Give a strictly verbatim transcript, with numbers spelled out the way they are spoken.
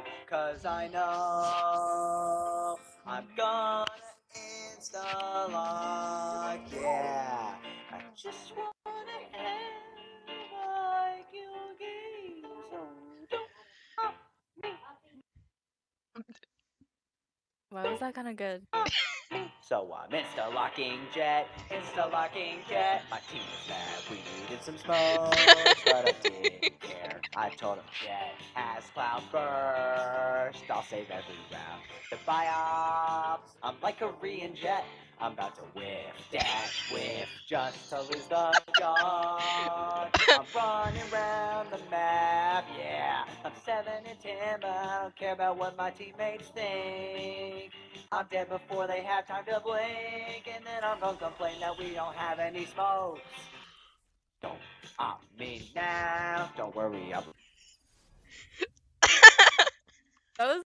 cause I know I'm gonna instalock, yeah. I just wanna have like you game, so don't stop me. Why was that kind of good? So I'm insta-locking Jett, insta-locking Jett. My team was mad, we needed some smokes, but I didn't care. I told him Jett has cloud burst, I'll save every round. The buy-ops, I'm like Korean Jett. I'm about to whiff, dash, whiff, just to lose the gun. I'm running around the map, yeah. I'm seven and ten, but I don't care about what my teammates think. I'm dead before they have time to blink, and then I'm gonna complain that we don't have any smokes. Don't on me now, don't worry, I'll